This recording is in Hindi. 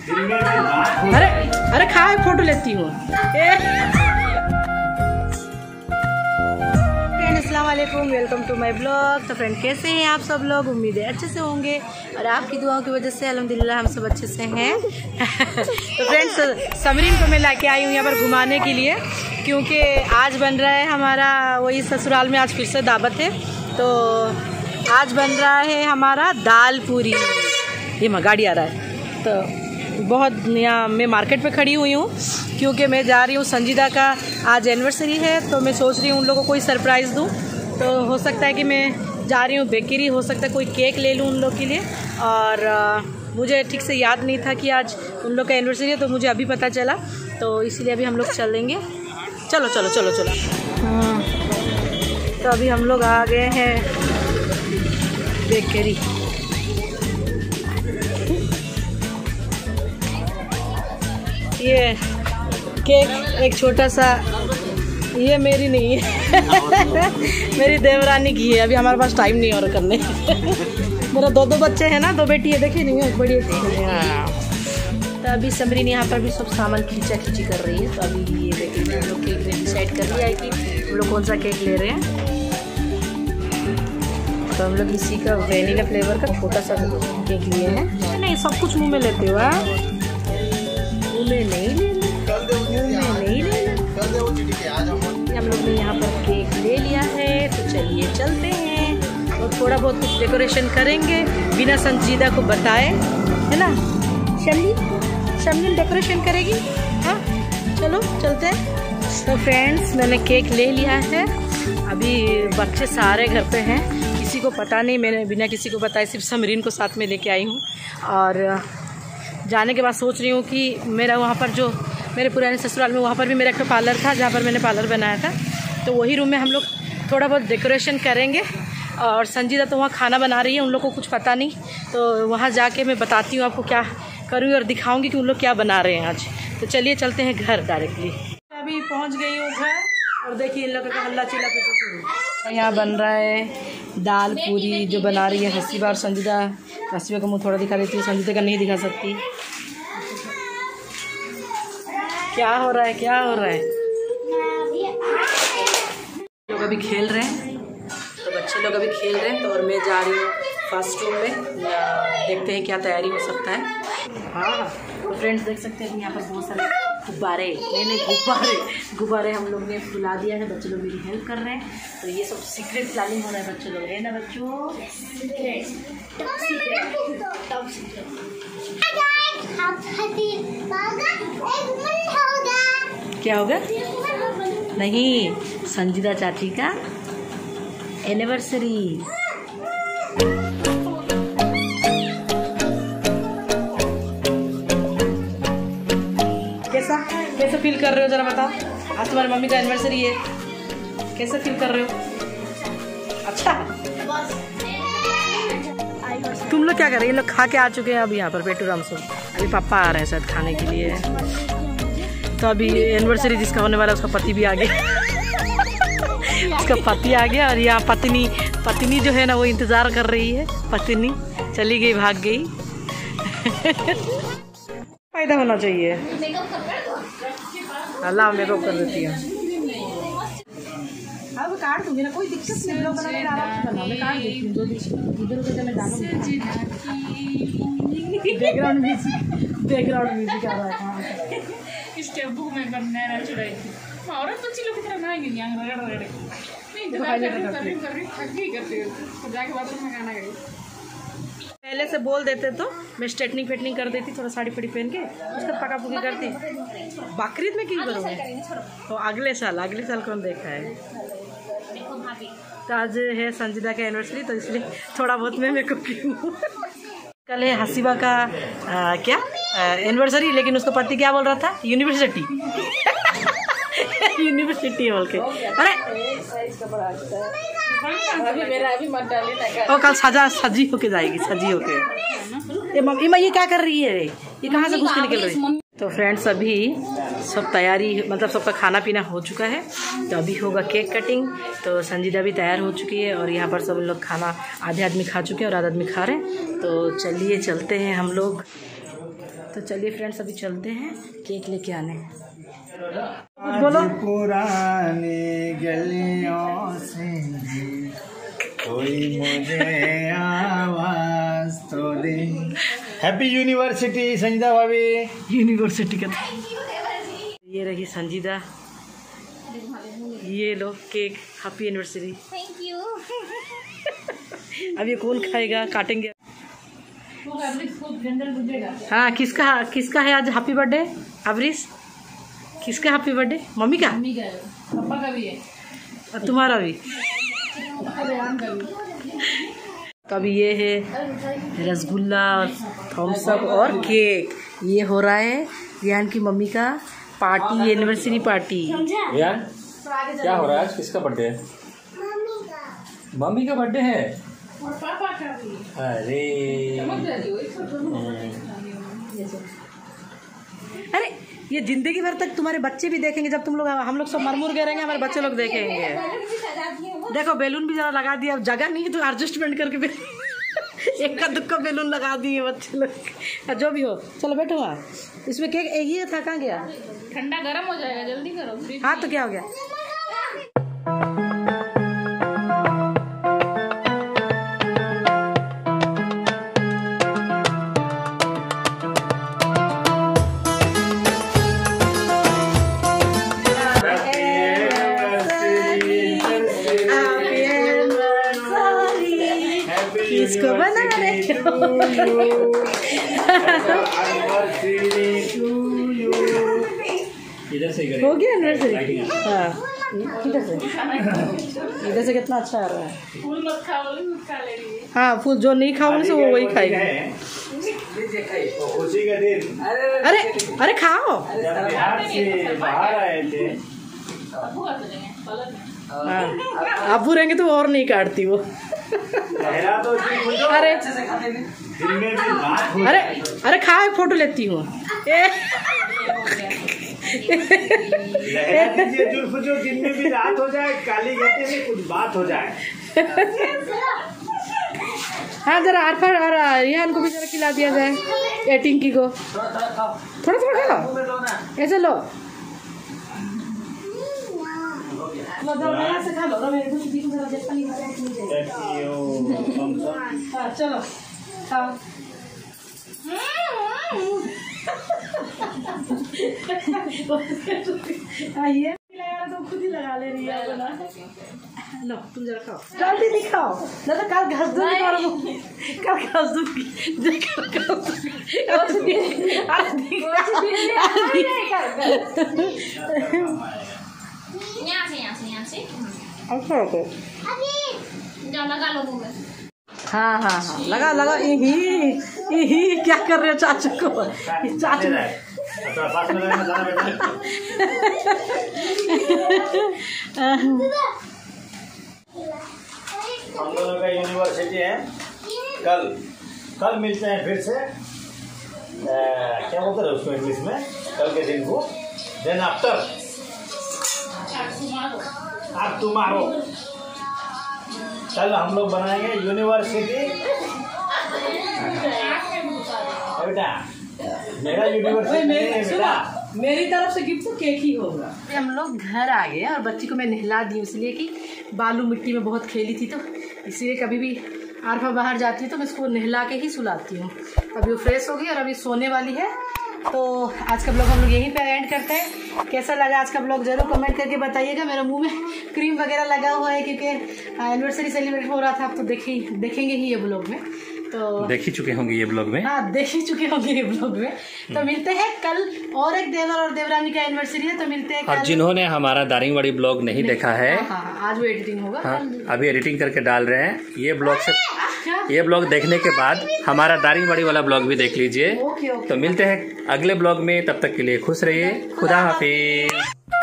अरे अरे खाए फोटो लेती हूँ। अस्सलाम वालेकुम, वेलकम टू माय ब्लॉग। तो फ्रेंड कैसे हैं आप सब लोग? उम्मीद है अच्छे से होंगे और आपकी दुआओं की वजह से अल्हम्दुलिल्लाह हम सब अच्छे से हैं। तो फ्रेंड्स समरीन को मैं लाके आई हूँ यहाँ पर घुमाने के लिए, क्योंकि आज बन रहा है हमारा वही ससुराल में आज फिर से दावत है। तो आज बन रहा है हमारा दाल पूरी। ये गाड़ी आ रहा है तो बहुत यहाँ मैं मार्केट पे खड़ी हुई हूँ, क्योंकि मैं जा रही हूँ संजीदा का आज एनिवर्सरी है। तो मैं सोच रही हूँ उन लोगों को कोई सरप्राइज़ दूँ। तो हो सकता है कि मैं जा रही हूँ बेकरी, हो सकता है कोई केक ले लूँ उन लोग के लिए। और मुझे ठीक से याद नहीं था कि आज उन लोग का एनिवर्सरी है, तो मुझे अभी पता चला। तो इसीलिए अभी हम लोग चलेंगे। चलो चलो चलो चलो। तो अभी हम लोग आ गए हैं बेकरी। ये केक एक छोटा सा, ये मेरी नहीं है मेरी देवरानी की है। अभी हमारे पास टाइम नहीं और करने मेरा दो बच्चे हैं ना, 2 बेटी है, देखिए नहीं है, बड़ी है। तो अभी समरीन यहाँ पर भी सब सामान खींचा खींची कर रही है। तो अभी ये देखिए हम लोग केक ने डिसाइड कर लिया है कि हम लोग कौन सा केक ले रहे हैं। तो हम लोग इसी का वेनिला फ्लेवर का छोटा सा केक लिए हैं। नहीं सब कुछ मुँह में लेते हुआ, मुँह में नहीं लेना। हम लोग ने यहाँ पर केक ले लिया है, तो चलिए चलते हैं और थोड़ा बहुत कुछ डेकोरेशन करेंगे बिना संजीदा को बताए, है ना। शम्मी डेकोरेशन करेगी। हाँ चलो चलते हैं। तो फ्रेंड्स मैंने केक ले लिया है। अभी बच्चे सारे घर पे हैं, किसी को पता नहीं, मैंने बिना किसी को बताए सिर्फ समरीन को साथ में लेके आई हूँ। और जाने के बाद सोच रही हूँ कि मेरा वहाँ पर जो मेरे पुराने ससुराल में वहाँ पर भी मेरा एक पार्लर था, जहाँ पर मैंने पार्लर बनाया था। तो वही रूम में हम लोग थोड़ा बहुत डेकोरेशन करेंगे। और संजीदा तो वहाँ खाना बना रही है, उन लोग को कुछ पता नहीं। तो वहाँ जाके मैं बताती हूँ आपको क्या करूँगी और दिखाऊँगी कि उन लोग क्या बना रहे हैं आज। तो चलिए चलते हैं घर डायरेक्टली। अभी पहुँच गई हूँ घर और देखिए इन लोगों का हल्ला चिल्ला शुरू। यहाँ बन रहा है दाल पूरी जो बना रही है हसीबा और संजीदा। हसीबा का मुँह थोड़ा दिखा देती है, संजीदा का नहीं दिखा सकती। क्या हो रहा है, क्या हो रहा है? लोग अभी खेल रहे हैं, तो बच्चे लोग अभी खेल रहे हैं। तो और मैं जा रही हूँ फर्स्ट रूम में, देखते हैं क्या तैयारी हो सकता है। हाँ तो फ्रेंड्स देख सकते हैं यहाँ पर बहुत सारे गुब्बारे, नहीं गुब्बारे हम लोग ने फुला दिया है। बच्चे लोग मेरी हेल्प कर रहे हैं। तो ये सब सीक्रेट प्लानिंग हो रहा है बच्चे लोग, है ना बच्चों? क्या होगा? नहीं, संजीदा चाची का एनिवर्सरी। कैसा फील कर रहे हो जरा बताओ? आज तुम्हारी मम्मी का एनिवर्सरी है, कैसे फील कर रहे हो? अच्छा तुम लोग क्या कर रहे हो? ये लोग खा के आ चुके हैं अभी यहाँ पर पेटू राम से। अभी पापा आ रहे हैं शायद खाने के लिए। तो अभी एनिवर्सरी जिसका होने वाला है उसका पति भी आ गया उसका पति आ गया और यहाँ पत्नी जो है ना वो इंतज़ार कर रही है। पत्नी चली गई, भाग गई फायदा होना चाहिए। अल्लाह मेकअप कर देती है। अब काट दूंगी ना, कोई दिक्कत नहीं। लोग बनाने आराम से बना, मैं काट देती हूँ। इधर उधर मैं डालूंगी। बैकग्राउंड म्यूजिक आ रहा है। इसके बुक में बनने ना चुराई थी और बच्चे लोग की तरह बनाएंगे नहीं रगड़ नहीं करते तो जाके बाथरूम में गाना गई। पहले से बोल देते तो मैं स्ट्रेटनिंग फेटनिंग कर देती, थोड़ा साड़ी पड़ी पहन के उसका पका पुकी करती। बकरीद में क्यों करोगे? तो अगले साल कौन देखा है। तो आज है संजीदा का एनिवर्सरी, तो इसलिए थोड़ा बहुत मैं मेकअप की हूँ। कल है हसीबा का क्या एनिवर्सरी, लेकिन उसका पति क्या बोल रहा था? यूनिवर्सिटी यूनिवर्सिटी बोल के। अरे और कल सजी होके जाएगी, सजी होके। ये क्या कर रही है? ये कहाँ से घुस के निकल रही है? तो फ्रेंड्स अभी सब तैयारी मतलब सबका खाना पीना हो चुका है। तो अभी होगा केक कटिंग। तो संजीदा भी तैयार हो चुकी है और यहाँ पर सब लोग खाना आधे आदमी खा चुके हैं और आधा आदमी खा रहे हैं। तो चलिए चलते हैं हम लोग। तो चलिए फ्रेंड्स अभी चलते हैं केक लेके आने। बोलो। पुरानी गलियों से कोई मुझे आवाज तो दे। हैप्पी यूनिवर्सिटी संजीदा भाभी। यूनिवर्सिटी का ये रही संजीदा, ये लो cake, happy anniversary. Thank you. अब ये कौन खाएगा, काटेंगे। हाँ किसका है आज हैप्पी बर्थडे अवरीश? किसका हैप्पी बर्थडे? मम्मी का? मम्मी का, पापा का भी है और तुम्हारा भी। कभी ये है रसगुल्ला, थम्स अप और केक। ये हो रहा है रियान की मम्मी का पार्टी, एनिवर्सरी पार्टी। रियान क्या हो रहा है आज? किसका बर्थडे है? मम्मी का बर्थडे है और पापा का भी। अरे अरे ये जिंदगी भर तक तुम्हारे बच्चे भी देखेंगे, जब तुम लोग, हम लोग सब मरमुर गए रहेंगे, हमारे बच्चे लोग देखेंगे। देखो बेलून भी जरा लगा दिया, अब जगह नहीं है तो एडजस्टमेंट करके एक का दुक्का बेलून लगा दिए बच्चे लोग। जो भी हो चलो बैठो। इसमें केक ये था, कहाँ गया? ठंडा गर्म हो जाएगा, जल्दी करो। हाँ तो क्या हो गया? किसको बना रहे हो? इधर से हो गया एनिवर्सरी। हाँ इधर से कितना अच्छा आ रहा है। फूल मत खाओ, खा ले रही है। हाँ फूल जो नहीं खाओगे वो वही खाएगी। खुशी का दिन। अरे अरे खाओ। जब बिहार से बाहर आए थे। अबू रहेंगे तो और नहीं काटती वो। अरे अरे खाओ, फोटो लेती हूँ। जो दिन में भी रात हो जाए, काली घटे में कुछ बात हो जाए। हाँ जरा आरफा और रिहान को भी जरा खिला दिया जाए, ये टिंकी को। थोड़ा थोड़ा खा लो, ऐसे लो। से खा लो। चलो खाओ। आइए तो खुद ही लगा ले रही है। लो तुम जरा खाओ, जल्दी दिखाओ, नहीं तो कल घस दूंगी, कल घस दूंगी। यहाँ से अच्छा जाओ, लगा लो मुँह में। हाँ हाँ हाँ लगा लगा। यही क्या कर रहे हो चाचू को? चाचू हम दोनों का यूनिवर्सिटी है। कल मिलते हैं फिर से। क्या बोलते हैं उसको इंग्लिश में? कल के दिन को देन आफ्टर आप तुम्हारो। कल हम लोग बनाएंगे यूनिवर्सिटी। बेटा मेरा यूनिवर्सिटी नहीं है बेटा, मेरी तरफ से गिफ्ट तो केक ही होगा। हम लोग घर आ गए और बच्ची को मैं नहला दी, इसलिए कि बालू मिट्टी में बहुत खेली थी, तो इसलिए कभी भी आरफा बाहर जाती है तो मैं इसको नहला के ही सुलाती हूँ। अभी वो फ्रेश हो गई और अभी सोने वाली है। तो आज का ब्लॉग हम लोग यहीं पे एंड करते हैं। कैसा लगा आज का ब्लॉग जरूर कमेंट करके बताइएगा। मेरे मुंह में क्रीम वगैरह लगा हुआ है क्योंकि एनिवर्सरी सेलिब्रेट हो रहा था। आप तो देखेंगे ही ये ब्लॉग में, तो देख ही चुके होंगे ये ब्लॉग में। हाँ देख ही चुके होंगे ये ब्लॉग में। तो मिलते हैं कल, और एक देवर और देवरानी का एनिवर्सरी है, तो मिलते हैं कल। और जिन्होंने हमारा दारिंगबाड़ी ब्लॉग नहीं देखा है, हाँ, आज वो एडिटिंग होगा। हाँ, अभी एडिटिंग करके डाल रहे हैं। ये ब्लॉग देखने के बाद हमारा दारिंगबाड़ी वाला ब्लॉग भी देख लीजिए। ओके। तो मिलते हैं अगले ब्लॉग में, तब तक के लिए खुश रहिए। खुदा हाफिज।